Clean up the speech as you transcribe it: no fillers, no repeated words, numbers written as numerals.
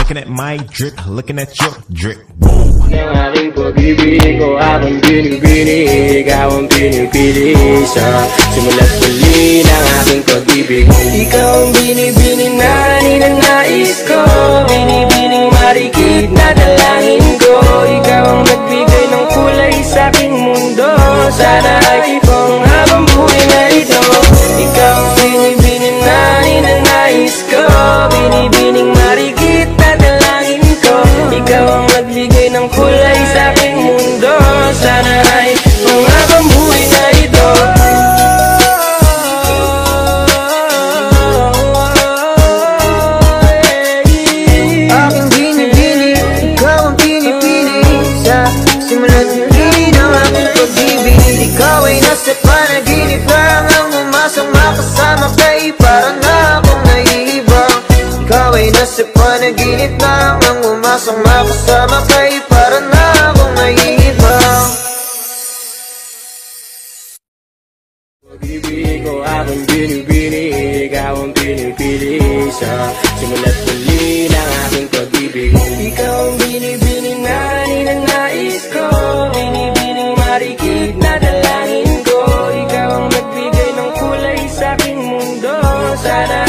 Looking at my drip, looking at your drip. Ng aking pag-ibig ko akong binibini, ikaw ang pinipili sa simula't huli ng aking pag-ibig. Ikaw ang binibini na ninanais ko, binibining marikit na dalangin ko. Ikaw ang nagbigay ng kulay sa aking mundo, sana ay kung habang buhay na ito. Ikaw ang binibini na ninanais ko, binibining marikit na dalangin ko. Ikaw ang nagbigay ng kulay sa aking mundo, sana ay kung habang buhay na ito. Aking binibini, ikaw ang pinipili sa simula't huli ng aking pag-ibig. Ikaw ay nasa panaginip lang, ang umasang makasama kay parang na akong naiibang. Ikaw ay nasa panaginip lang, ang umasang makasama kay parang na akong naiibang. Pag-ibig ko akong binibini, ikaw ang pinipili sa simula't huli ng aking pag-ibig. Ikaw ang binibini na ninanais ko, binibining marikit na dalangin ko. Ikaw ang nagbigay ng kulay sa aking mundo, sana